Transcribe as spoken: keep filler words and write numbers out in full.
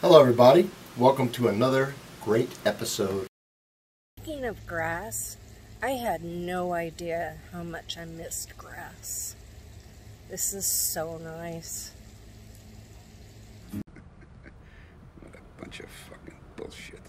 Hello everybody, welcome to another great episode. Speaking of grass, I had no idea how much I missed grass. This is so nice. What a bunch of fucking bullshit.